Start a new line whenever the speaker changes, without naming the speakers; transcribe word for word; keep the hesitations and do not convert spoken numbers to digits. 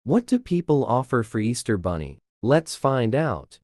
What do people offer for Easter Bunny? Let's find out.